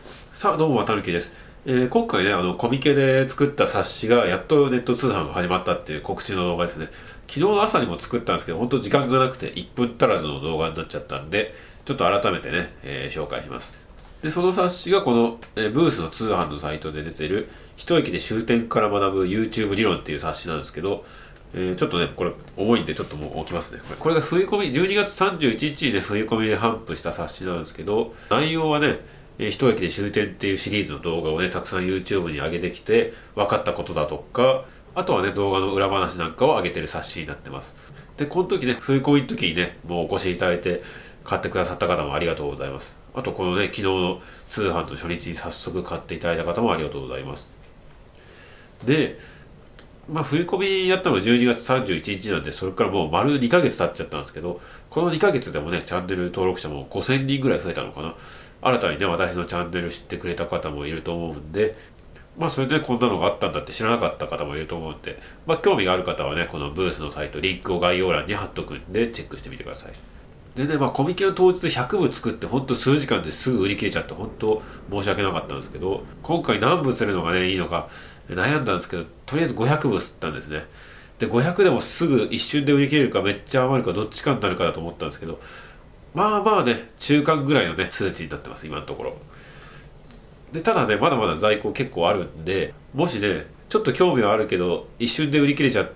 さあ、どうも、たぬきです。今回ね、コミケで作った冊子がやっとネット通販が始まったっていう告知の動画ですね。昨日の朝にも作ったんですけど、本当時間がなくて1分足らずの動画になっちゃったんで、ちょっと改めてね、紹介します。で、その冊子がこの、ブースの通販のサイトで出てる、一駅で終点から学ぶ YouTube 理論っていう冊子なんですけど、ちょっとね、これ重いんでちょっともう置きますね。これが冬込み、12月31日にね、冬込みで頒布した冊子なんですけど、内容はね、一駅で終点っていうシリーズの動画をね、たくさん YouTube に上げてきて、分かったことだとか、あとはね、動画の裏話なんかを上げてる冊子になってます。で、この時ね、冬込みの時にね、もうお越しいただいて、買ってくださった方もありがとうございます。あと、このね、昨日の通販の初日に早速買っていただいた方もありがとうございます。で、冬込みやったのが12月31日なんで、それからもう丸2ヶ月経っちゃったんですけど、この2ヶ月でもね、チャンネル登録者も5000人ぐらい増えたのかな。新たにね、私のチャンネル知ってくれた方もいると思うんで、それでこんなのがあったんだって知らなかった方もいると思うんで、興味がある方はね、このブースのサイト、リンクを概要欄に貼っとくんで、チェックしてみてください。でね、コミケの当日100部作って、ほんと数時間ですぐ売り切れちゃって、本当申し訳なかったんですけど、今回何部するのがね、いいのか悩んだんですけど、とりあえず500部吸ったんですね。で、500でもすぐ一瞬で売り切れるか、めっちゃ余るか、どっちかになるかだと思ったんですけど、ね、中間ぐらいのね、数値になってます、今のところ。で、ただね、まだまだ在庫結構あるんで、もしね、ちょっと興味はあるけど、一瞬で売り切れちゃって、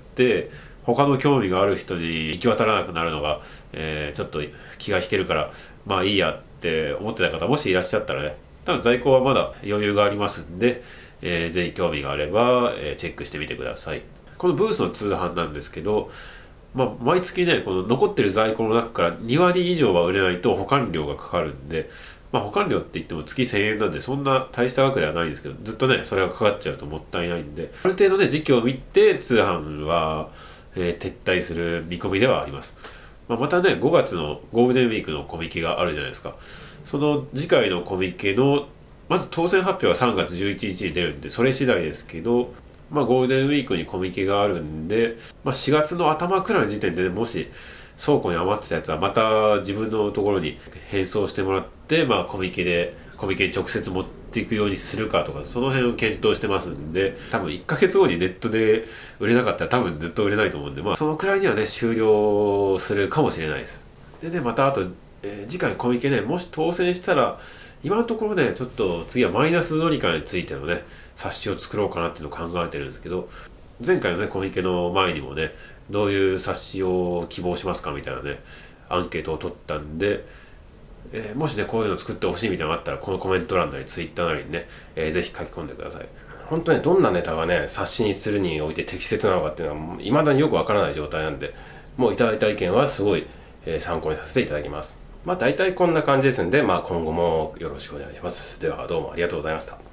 他の興味がある人に行き渡らなくなるのが、ちょっと気が引けるから、いいやって思ってた方、もしいらっしゃったらね、多分在庫はまだ余裕がありますんで、ぜひ興味があれば、チェックしてみてください。このブースの通販なんですけど、毎月ね、この残ってる在庫の中から2割以上は売れないと保管料がかかるんで、保管料って言っても月1000円なんでそんな大した額ではないんですけど、ずっとね、それがかかっちゃうともったいないんで、ある程度ね、時期を見て通販は、撤退する見込みではあります。またね、5月のゴールデンウィークのコミケがあるじゃないですか。その次回のコミケの、まず当選発表は3月11日に出るんで、それ次第ですけど、ゴールデンウィークにコミケがあるんで、4月の頭くらいの時点でね、もし倉庫に余ってたやつはまた自分のところに返送してもらって、コミケに直接持っていくようにするかとか、その辺を検討してますんで、多分1ヶ月後にネットで売れなかったら多分ずっと売れないと思うんで、そのくらいにはね、終了するかもしれないです。でね、またあと、次回コミケね、もし当選したら、今のところね、ちょっと次はマイナス乗り換えについてのね、冊子を作ろうかなっていうのを考えてるんですけど、前回のね、コミケの前にもね、どういう冊子を希望しますかみたいなね、アンケートを取ったんで、もしね、こういうの作ってほしいみたいなのがあったら、このコメント欄なりツイッターなりにね、ぜひ書き込んでください。本当ね、どんなネタがね、冊子にするにおいて適切なのかっていうのは、未だによくわからない状態なんで、もういただいた意見はすごい、参考にさせていただきます。大体こんな感じですんで、今後もよろしくお願いします。では、どうもありがとうございました。